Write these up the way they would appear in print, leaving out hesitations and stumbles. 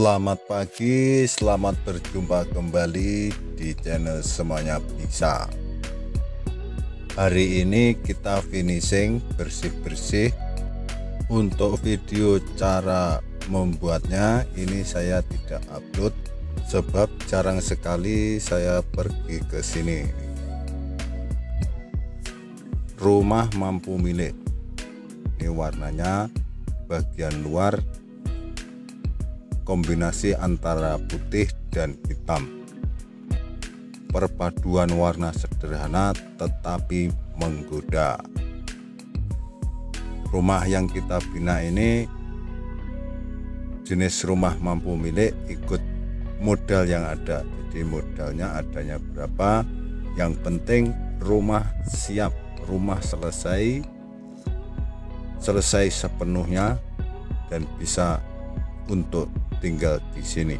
Selamat pagi, selamat berjumpa kembali di channel Semuanya Bisa. Hari ini kita finishing bersih-bersih. Untuk video cara membuatnya ini saya tidak upload sebab jarang sekali saya pergi ke sini. Rumah mampu milik. Ini warnanya bagian luar kombinasi antara putih dan hitam. Perpaduan warna sederhana tetapi menggoda. Rumah yang kita bina ini jenis rumah mampu milik, ikut modal yang ada. Jadi modalnya adanya berapa, yang penting rumah siap, rumah selesai sepenuhnya dan bisa untuk tinggal di sini.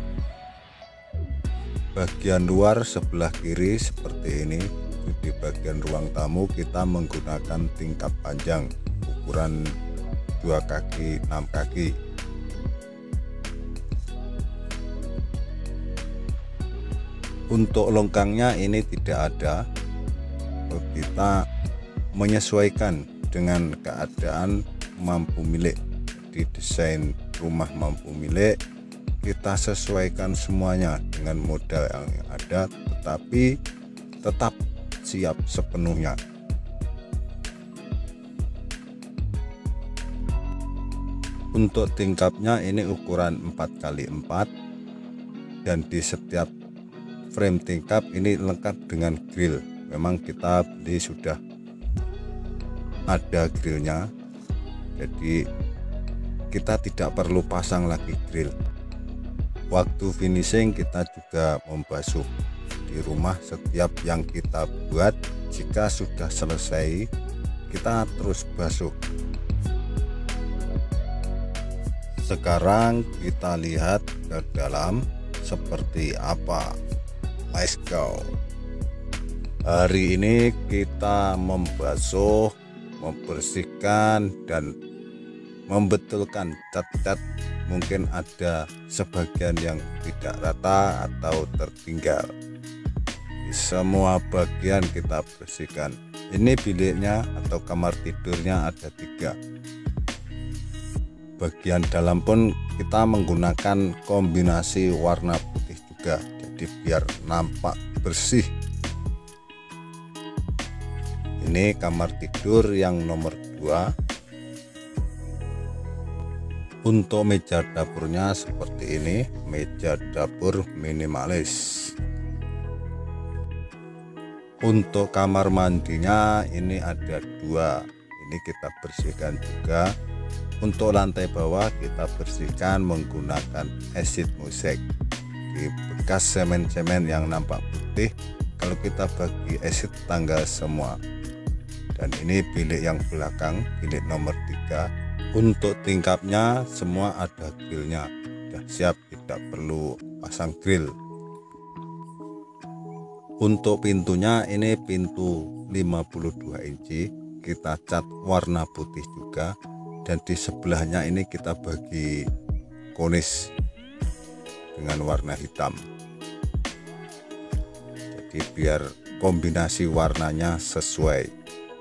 Bagian luar sebelah kiri seperti ini. Di bagian ruang tamu kita menggunakan tingkap panjang ukuran 2 kaki 6 kaki. Untuk longkangnya ini tidak ada. Kita menyesuaikan dengan keadaan mampu milik. Di desain rumah mampu milik kita sesuaikan semuanya dengan modal yang ada, tetapi tetap siap sepenuhnya. Untuk tingkapnya ini ukuran 4x4 dan di setiap frame tingkap ini lengkap dengan grill. Memang kita beli sudah ada grillnya, jadi kita tidak perlu pasang lagi grill. Waktu finishing kita juga membasuh di rumah. Setiap yang kita buat jika sudah selesai kita terus basuh. Sekarang kita lihat ke dalam seperti apa. Let's go. Hari ini kita membasuh, membersihkan dan membetulkan cat-cat. Mungkin ada sebagian yang tidak rata atau tertinggal. Di semua bagian kita bersihkan. Ini biliknya atau kamar tidurnya ada 3. Bagian dalam pun kita menggunakan kombinasi warna putih juga, jadi biar nampak bersih. Ini kamar tidur yang nomor 2. Untuk meja dapurnya seperti ini, meja dapur minimalis. Untuk kamar mandinya ini ada 2, ini kita bersihkan juga. Untuk lantai bawah kita bersihkan menggunakan acid musek. Di bekas semen-semen yang nampak putih, kalau kita bagi acid tanggal semua. Dan ini bilik yang belakang, bilik nomor 3. Untuk tingkapnya semua ada grillnya, sudah siap, tidak perlu pasang grill. Untuk pintunya ini pintu 52 inci, kita cat warna putih juga. Dan di sebelahnya ini kita bagi konis dengan warna hitam. Jadi biar kombinasi warnanya sesuai.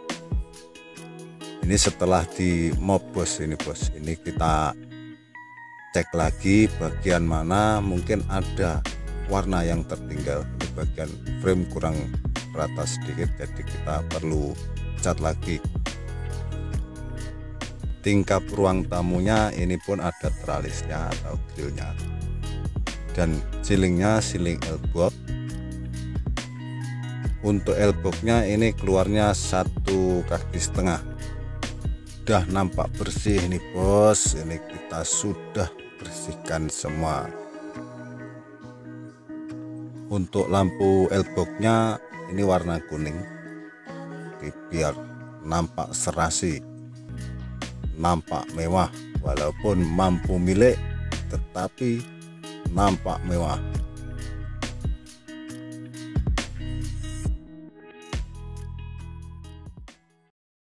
Ini setelah di mop bos, ini bos, ini kita cek lagi bagian mana mungkin ada warna yang tertinggal. Ini bagian frame kurang rata sedikit, jadi kita perlu cat lagi. Tingkap ruang tamunya ini pun ada tralisnya atau grillnya, dan ceilingnya ceiling elbow. Untuk elbownya ini keluarnya 1,5 kaki. Sudah nampak bersih ini bos. Ini kita sudah bersihkan semua. Untuk lampu elbownya ini warna kuning, biar nampak serasi, nampak mewah. Walaupun mampu milik tetapi nampak mewah.